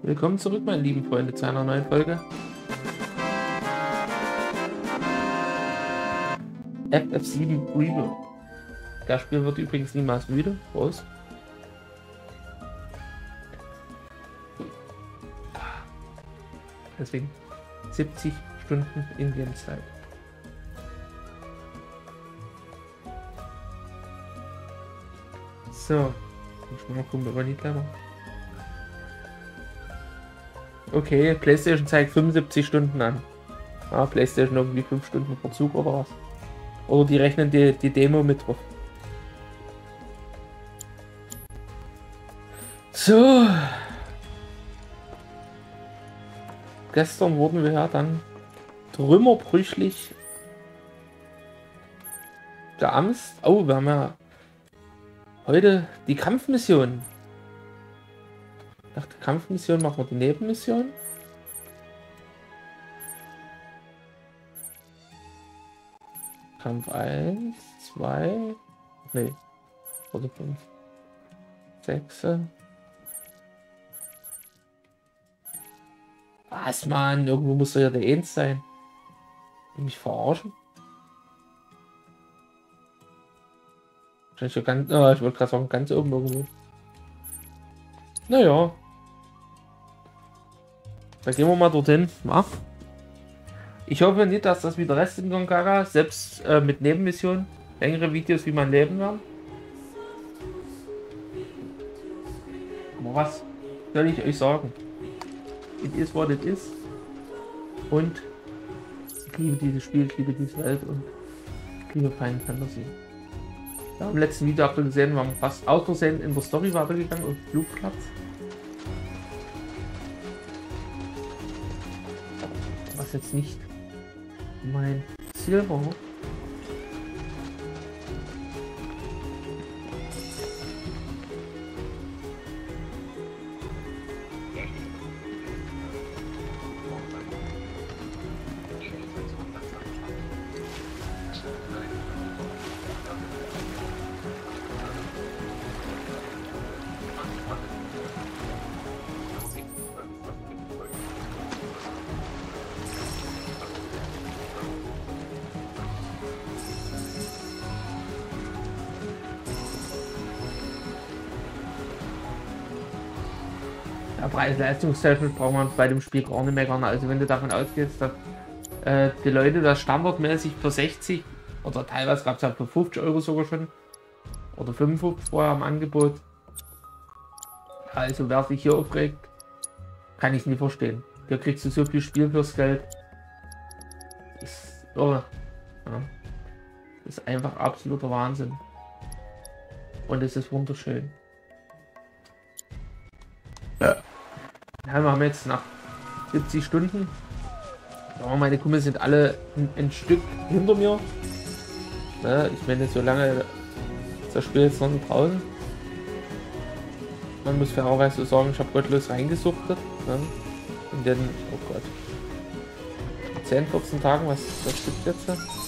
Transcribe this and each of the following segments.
Willkommen zurück, meine lieben Freunde, zu einer neuen Folge. FF7 Rebuild. Das Spiel wird übrigens niemals müde. Prost. Deswegen 70 Stunden Indien-Zeit. So. Ich muss mal gucken, ob wir nicht bleiben. Okay, PlayStation zeigt 75 Stunden an. Ah, PlayStation irgendwie 5 Stunden Verzug oder was? Oder die rechnen die Demo mit drauf. So. Gestern wurden wir ja dann trümmerbrüchig geamst. Oh, wir haben ja heute die Kampfmission. Nach der Kampfmission machen wir die Nebenmission. Kampf 1, 2, nee, oder 5, 6. Was, Mann? Irgendwo muss doch ja der 1 sein. Will mich verarschen? Wahrscheinlich ja ganz, oh, ich wollte gerade sagen, ganz oben irgendwo. Naja. Dann gehen wir mal dorthin. Ja. Ich hoffe nicht, dass das wieder Rest in Gongara, selbst mit Nebenmissionen, längere Videos, wie man leben werden. Aber was soll ich euch sagen? It is what it is. Und ich liebe dieses Spiel, ich liebe diese Welt und ich liebe Final Fantasy. Ja, im letzten Video habt ihr gesehen, wir haben fast aus Versehen in der Story weitergegangen auf Flugplatz. Was jetzt nicht mein Ziel war. Ja, preis-leistungstechnisch braucht man bei dem Spiel gar nicht meckern. Also wenn du davon ausgehst, dass die Leute das standardmäßig für 60 oder teilweise gab es ja für 50 Euro sogar schon oder 55 vorher am Angebot. Also wer sich hier aufregt, kann ich nicht verstehen. Hier kriegst du so viel Spiel fürs Geld. Ist irre. Ja. Das ist einfach absoluter Wahnsinn. Und es ist wunderschön. Ja, wir haben jetzt nach 70 Stunden. Ja, meine Kumpel sind alle ein Stück hinter mir. Ja, ich meine, so lange ist das Spiel jetzt noch nicht draußen. Man muss fairerweise so sagen, ich habe gottlos reingesuchtet. Ja. Und dann, oh Gott, 10, 14 Tagen, was gibt jetzt?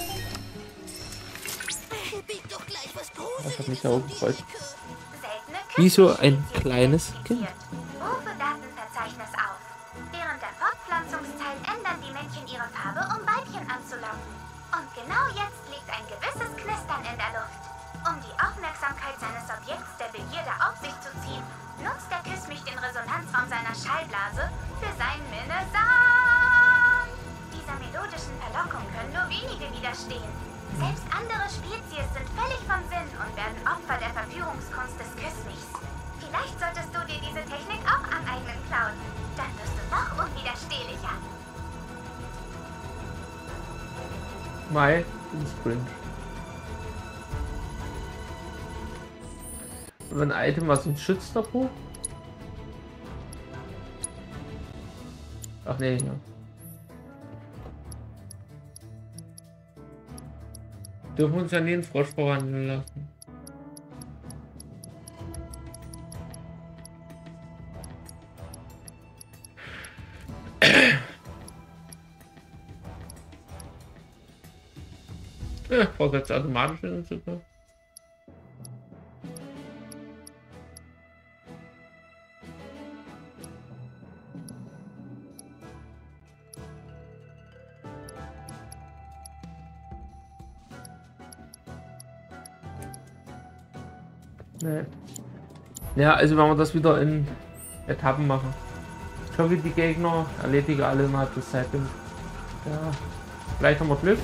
Das hat mich ja auch gefreut. Wie so ein kleines Kind. Datenverzeichnis auf. Während der Fortpflanzungszeit ändern die Männchen ihre Farbe, um Weibchen anzulocken. Und genau jetzt liegt ein gewisses Knistern in der Luft. Um die Aufmerksamkeit seines Objekts der Begierde auf sich zu ziehen, nutzt der Küssmich den Resonanzraum seiner Schallblase für seinen Minnesang. Dieser melodischen Verlockung können nur wenige widerstehen. Selbst andere Spezies sind völlig vom Sinn und werden Opfer der Verführungskunst des Küssmichs. Vielleicht solltest du dir diese Technik auch aneignen, Cloud. Dann wirst du noch unwiderstehlicher. Mai, das ist cringe. Und ein Item, was uns schützt davor? Ach nee, ja. Dürfen uns ja nie einen Frosch verwandeln lassen. Ja, vorsetzt automatisch in den Super. Nee. Ja, also wenn wir das wieder in Etappen machen. Ich hoffe, die Gegner erledige alle innerhalb des Zeitlimits. Ja, vielleicht haben wir Glück.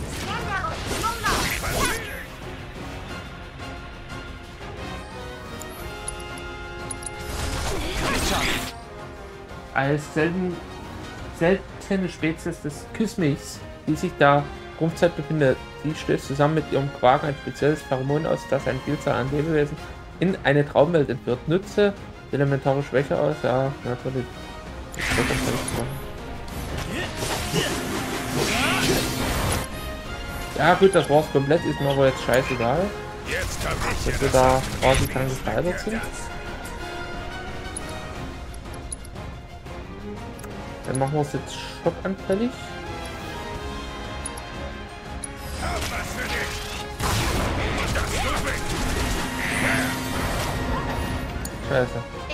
Als seltene Spezies des Küsmichs, die sich da Rumpfzeit befindet, die stößt zusammen mit ihrem Quaken ein spezielles Pheromon aus, das eine Vielzahl an Lebewesen in eine Traumwelt entführt. Nütze die elementare Schwäche aus, ja, natürlich. Ja gut, das war's komplett, ist mir aber jetzt scheißegal, dass wir da quasi dann gesteigert sind. Dann machen wir es jetzt schockanfällig. Scheiße.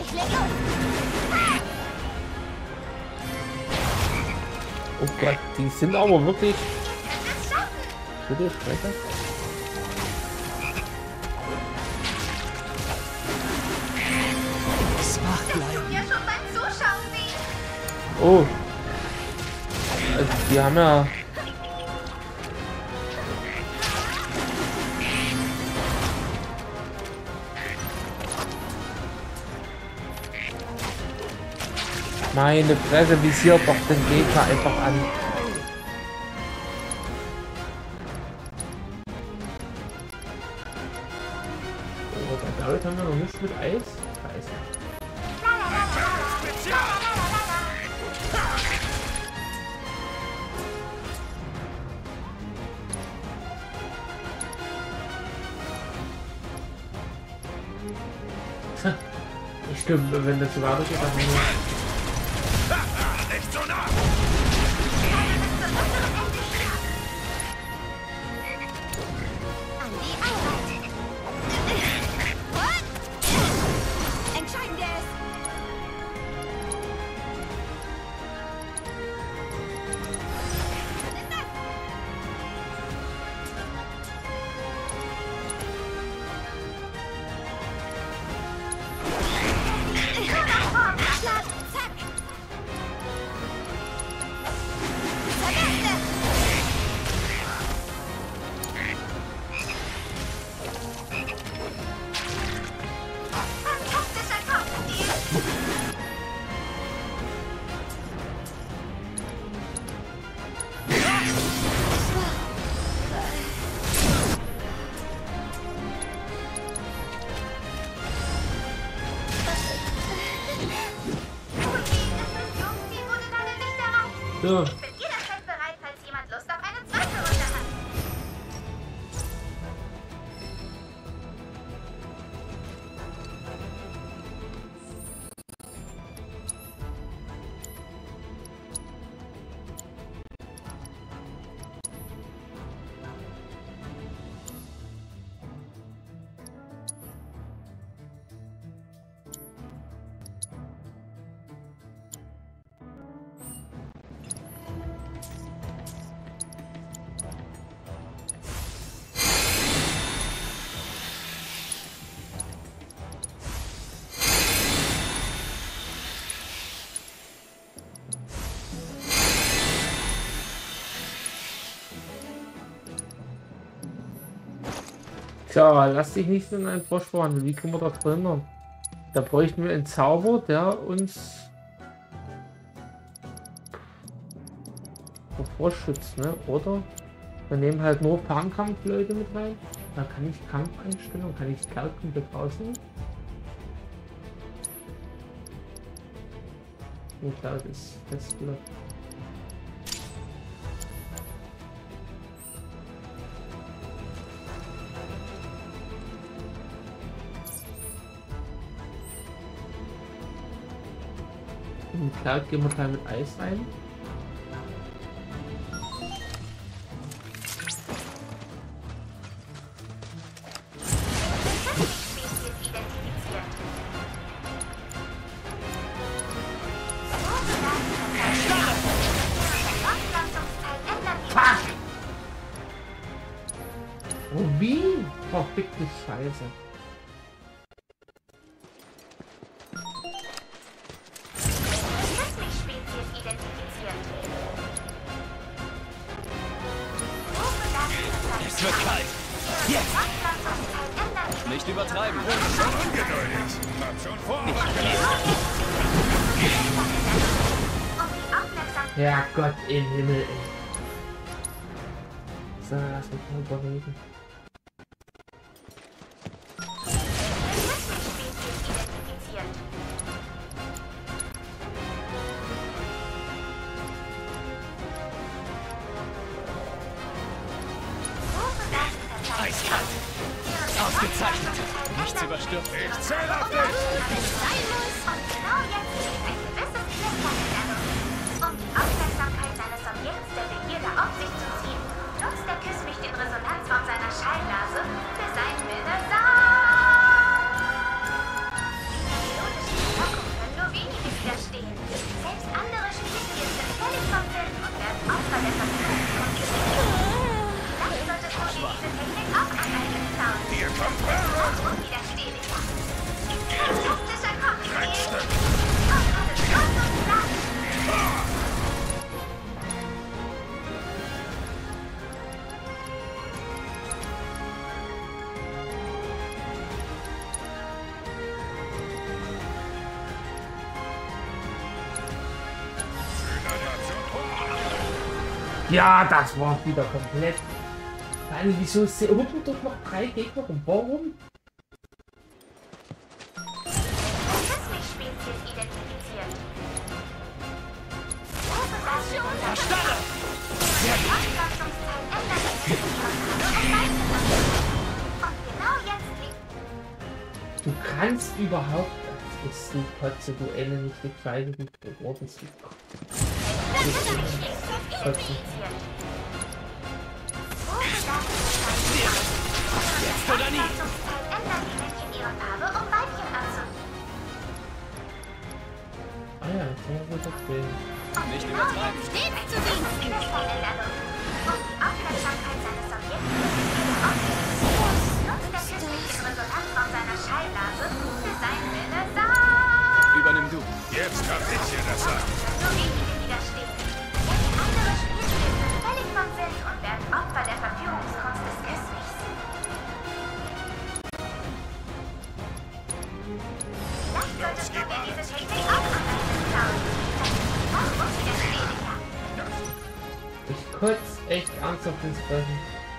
Oh Gott, die sind aber wirklich... Bitte, Sprecher? Oh. Also die haben ja... Meine Fresse visiert doch den Gegner einfach an. Oh, damit haben wir noch nichts mit Eis. Scheiße. Stimmt, wenn das so weitergeht, dann haben wir... Nicht so nah! So. Ich bin jederzeit bereit, falls jemand Lust auf eine zweite Runde hat. Tja, lass dich nicht in einen Frosch verwandeln. Wie können wir das verhindern? Da bräuchten wir einen Zauber, der uns vor Frosch schützt, ne? Oder wir nehmen halt nur Fernkampfleute mit rein. Da kann ich Kampfeinstellung, kann ich Kerl komplett rausnehmen. Ich glaube, das ist festgelegt. In Cloud gehen wir gleich mit Eis rein. Oh wie? Verfickte Scheiße. wird kalt. Jetzt. Nicht übertreiben. Schon ungeduldig. Hab schon Vorrat gelassen. Ja, Gott im Himmel, ey. So, lass mich mal überlegen. Eiskalt. Ausgezeichnet. Nichts überstürzt. Ich zähle auf dich. Und genau jetzt liegt ein gewisses Knistern in der Luft. Um die Aufmerksamkeit seines Objekts der Begierde auf sich zu ziehen, nutzt der Küssmich den Resonanzraum seiner Schallblase für seinen Wildersam. Der melodischen Verlockung können nur wenige widerstehen. Selbst andere Spezies sind völlig vom Film und werden Opfer der Verführungskunst. Vielleicht solltest du dir diese Technik auch aneignen, Clown. Hier kommt Barrett. Unwiderstehlicher. Fantastischer Cocktail. Reizstück. Und alles Gold und Glas. Ja, das war wieder komplett. Vor allem, wieso hupen doch noch 3 Gegner rum? Warum? Küssmich-Spezies identifiziert. Erstarre! Sehr gut. Anpassungszeit ändert sich und genau jetzt liegt Du kannst überhaupt. Das ist die Kotze, du Ende nicht die Qualle, die geworden sind. Kotzen. Jetzt oder nie! Anpassungszeit ändern die Männchen ihre Farbe, um Weibchen anzuziehen. Ah ja, das war gut okay. Nicht übertreiben. Stets zu Diensten. Knistern in der Luft. Um die Aufmerksamkeit seines Objekts der Begierde auf sich zu ziehen, nutzt der Küssmich den Resonanzraum seiner Schallblase für seinen Wildersam. Übernimm du. Jetzt hab ich dir das sagen. Nur wenige widerstehen. Selbst andere Spezies sind völlig vom Sinn und werden Opfer der Verführungskunst des Küssmichs. Vielleicht solltest du dir diese Technik auch aneignen, Clown. Das ist noch unwiderstehlicher. Ich kotz echt ernsthaft ins Fressen.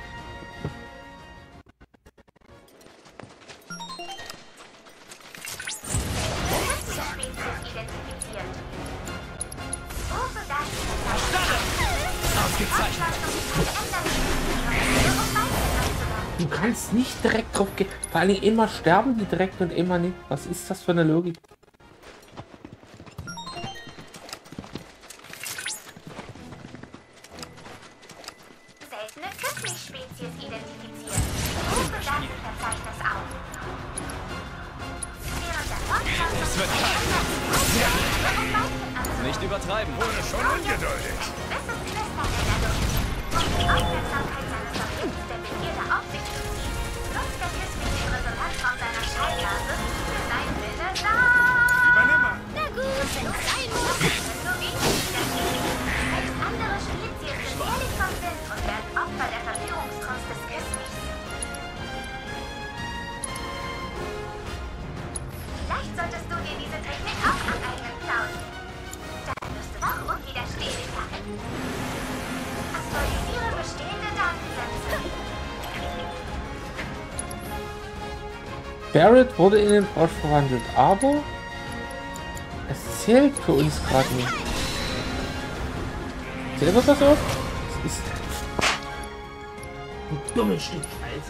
Küssmich-Spezies identifiziert. Rufe dazu Erstarre! Ausgezeichnet. Du kannst nicht direkt drauf gehen. Vor allem immer sterben die direkt und immer nicht. Was ist das für eine Logik? Seltene Küssmich-Spezies identifiziert. Rufe Datenverzeichnis auf. Während der Fortpflanzung Es wird kalt. Sehr gut. Nicht übertreiben. Wurde schon ungeduldig. Gewisses Knistern in der Luft. Um die Aufmerksamkeit seines Objekts der Begierde auf sich zu ziehen, nutzt der Küssmich den Resonanzraum seiner Schallblase für seinen Wildersam. Übernimm mal. Na gut, wenn es sein muss. Nur wenige widerstehen. Selbst andere Spezies sind völlig vom Sinn und werden Opfer der Verführungskunst des Küssmichs. Vielleicht solltest du dir diese Technik auch aneignen, Clown. Dann wirst du noch unwiderstehlicher. Aktualisiere bestehende Datensätze. Barrett wurde in den Frosch verwandelt, aber es zählt für uns gerade nicht. Zählt das was auf? Das ist ein dummes Stück Scheiße.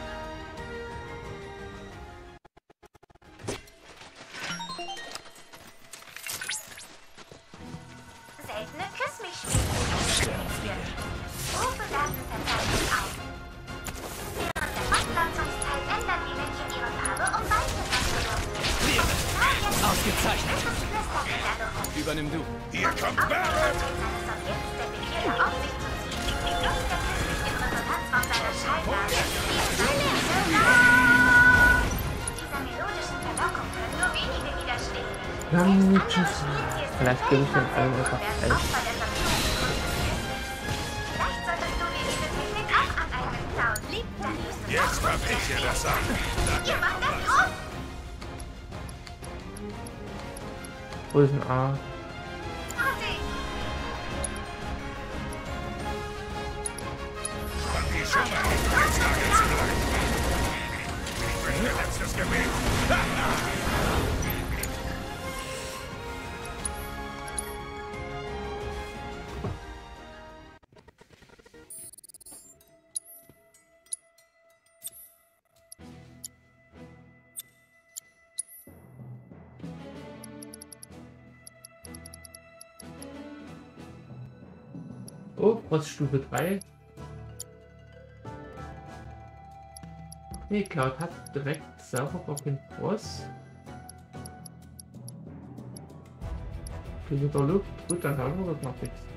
Seltene Küssmich-Spezies identifiziert. Rufe Datenverzeichnis auf. Während der Fortpflanzungszeit ändern die Männchen ihre Farbe, um Weibchen anzulocken. Ausgezeichnet. Gewisses Knistern in der Luft. Übernimm du. Hier kommt Barrett. Seines Objekts der Begierde auf sich zu ziehen, nutzt der Küssmich den Resonanzraum seiner Schallblase für seine Wildersam. Dieser melodischen Verlockung können nur wenige widerstehen. Tschüss. Vielleicht gebe ich den allen einfach Vielleicht solltest du dir diese Technik auch aneignen, Clown. Jetzt hab ich hier das Sagen. Ihr macht das groß. Wo ist ein A? Fertig. Spann die Schimmer. Jetzt nagelt sie gleich. Ich bin ihr letztes Gebet. Oh, was Stufe 3? Nee, Cloud hat direkt selber den Boss. Für der Luft, gut, dann haben wir das noch nichts.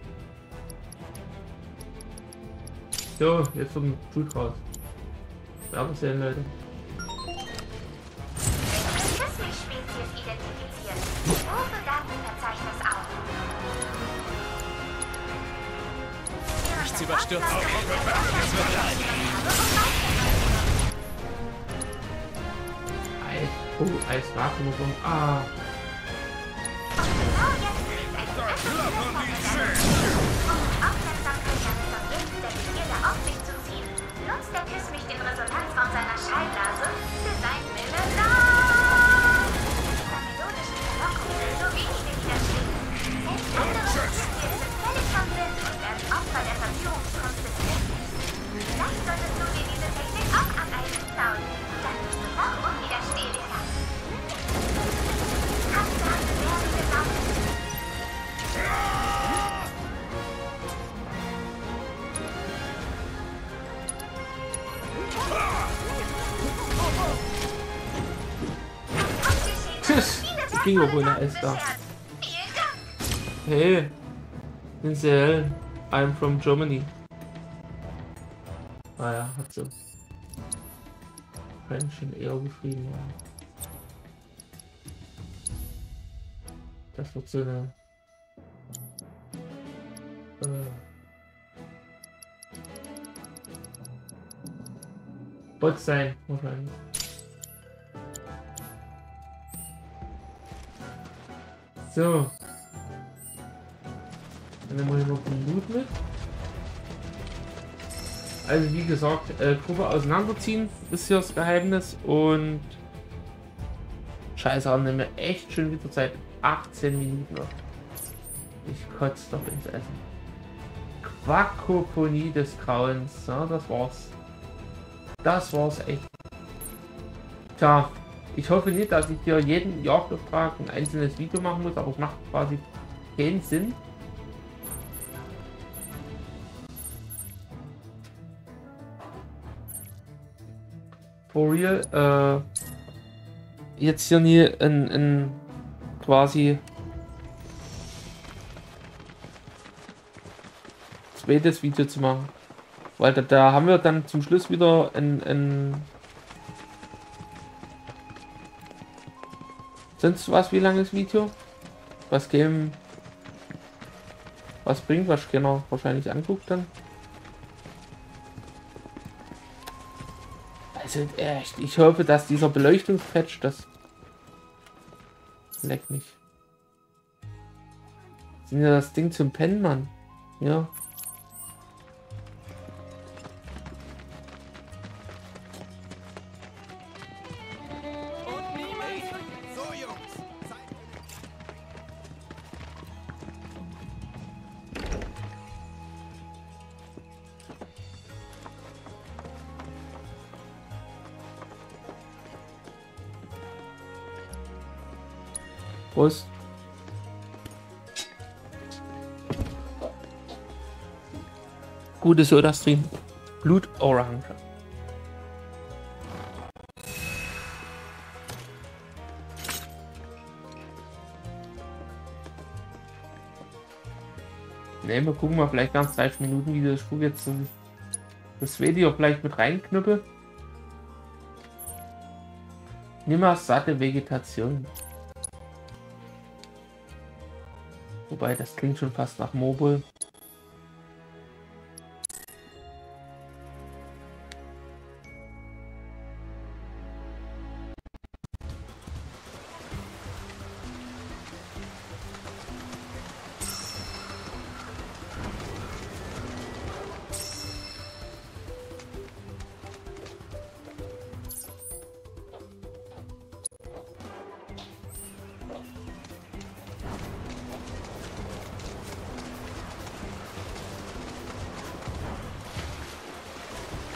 So, jetzt kommt Blut raus. Werden sehen, Leute. Spezies identifiziert. Rufe Datenverzeichnis auf. Nichts überstürzt. Eis, oh, Eiswaffen. Ah. Genau jetzt liegt ein Aufmerksamkeit seines Objekts der Begierde auf sich zu ziehen, nutzt der Kismich den Resonanzraum seiner Schallblase für seinen Wille nach. Der melodischen Verlockung so wenig wir widerstehen. Selbst andere Spezies sind völlig verwirrt und werden Opfer der Verführungskunst des Kismichs. Vielleicht solltest du dir diese Technik auch aneignen, Cloud. Dann bist du noch unwiderstehlicher. Absagen werden gesammelt. Tschüss! Das ging auch ohne Eis da. Hey, Insel, I'm from Germany. Ah ja, hat so. French in eher geschrieben, ja. Das wird so eine Bot sein, wahrscheinlich. So. Dann nehmen wir noch den Loot mit. Also wie gesagt, Gruppe auseinanderziehen ist hier das Geheimnis und Scheiße, haben wir echt schon wieder seit 18 Minuten noch. Ich kotze doch ins Essen. Quakoponie des Grauens. Ja, das war's. Das war's echt. Tja, ich hoffe nicht, dass ich hier jeden Jagdauftrag ein einzelnes Video machen muss, aber es macht quasi keinen Sinn. For real, jetzt hier nie ein quasi zweites Video zu machen, weil da haben wir dann zum Schluss wieder ein sonst was wie langes Video, was Game was bringt, was genau wahrscheinlich anguckt dann. Also echt, ich hoffe, dass dieser Beleuchtungspatch das leckt mich. Sind ja das Ding zum Pennen, Mann. Ja. Prost. Gute Soda-Stream. Blutorange. Ne, wir gucken mal, vielleicht ganz 30 Minuten Video. Ich gucke jetzt das Video vielleicht mit reinknüppel. Nimmer satte Vegetation. Wobei, das klingt schon fast nach Mobile.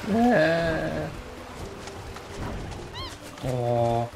Oh.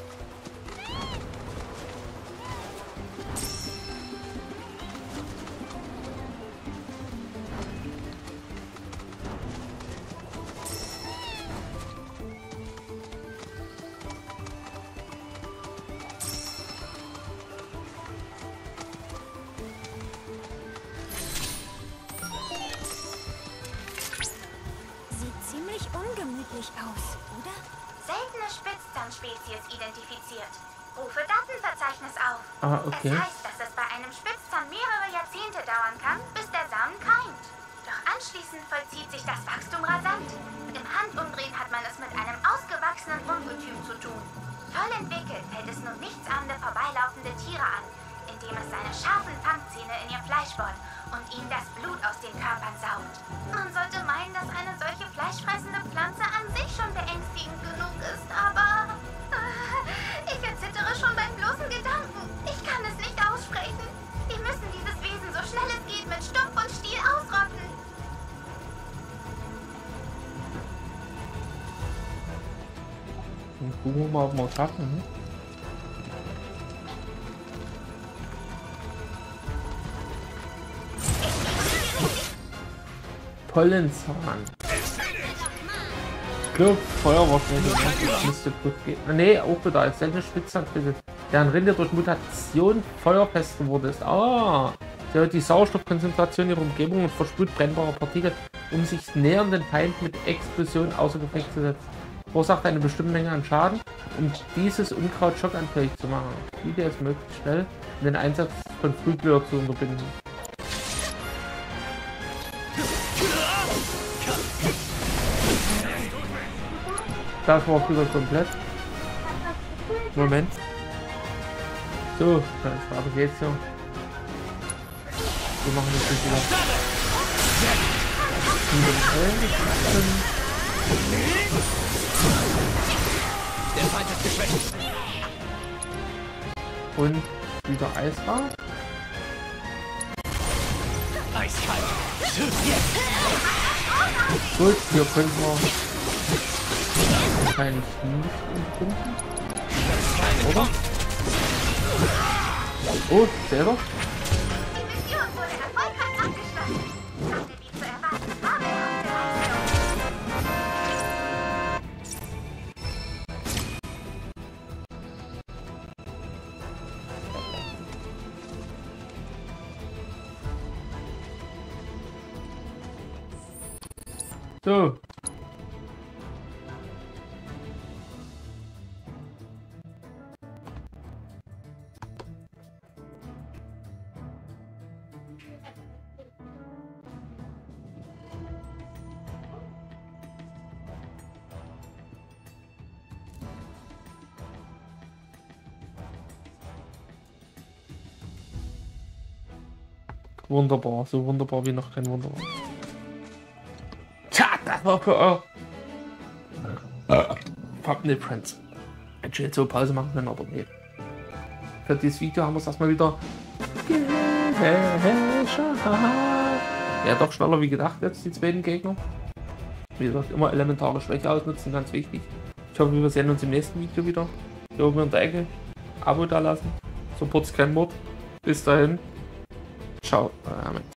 Ziemlich ungemütlich aus, oder? Seltene Spitzzahnspezies identifiziert. Rufe Datenverzeichnis auf. Ah, okay. Es heißt, dass es bei einem Spitzzahn mehrere Jahrzehnte dauern kann, bis der Samen keimt. Doch anschließend vollzieht sich das Wachstum rasant. Im Handumdrehen hat man es mit einem ausgewachsenen Ungetüm zu tun. Toll entwickelt hält es nun nichtsahnende vorbeilaufende Tiere an, indem es seine scharfen Fangzähne in ihr Fleisch bohrt und ihnen das Blut aus den Körpern saugt. Man sollte meinen, dass eine solche fleischfressende Pflanze an sich schon beängstigend genug ist, aber ich erzittere schon beim bloßen Gedanken. Ich kann es nicht aussprechen. Wir müssen dieses Wesen so schnell es geht mit Stumpf und Stiel ausrotten. Dann gucken wir mal, ob wir es schaffen. Ne? Pollenzahn. Club, Feuerwurfschläge, müsste gut gehen. Nee, auch wieder als seltene Spitzzahnspitze, deren Rinde durch Mutation feuerfest geworden ist. Ah, sie erhöht die Sauerstoffkonzentration ihrer Umgebung und versprüht brennbare Partikel, um sich nähernden Feind mit Explosion außer Gefecht zu setzen. Verursacht eine bestimmte Menge an Schaden, um dieses Unkraut schockanfällig zu machen. Die Idee ist möglichst schnell, um den Einsatz von Frühblüher zu unterbinden. Das war wieder komplett. Moment. So, dann aber geht's ja. Wir machen das jetzt wieder. Der Feind ist geschwächt. Und wieder Eisrad. Eiskalt. Gut, hier können wir wahrscheinlich nicht umfinden. Oder? Oh, selber? Die Mission wurde erfolgreich abgeschlossen. Eine wie zu erwarten fabelhafte Leistung. So. Wunderbar, so wunderbar wie noch kein Wunderbar. Tja, das war für Thumbnail Friends. Hätte schon jetzt so Pause machen können, aber nee. Für dieses Video haben wir es erstmal wieder geschafft. Ja, doch schneller wie gedacht jetzt die zweiten Gegner. Wie gesagt, immer elementare Schwäche ausnutzen, ganz wichtig. Ich hoffe, wir sehen uns im nächsten Video wieder. Hier oben in der Ecke. Abo da lassen. Supports kein Wort. Bis dahin. Ciao.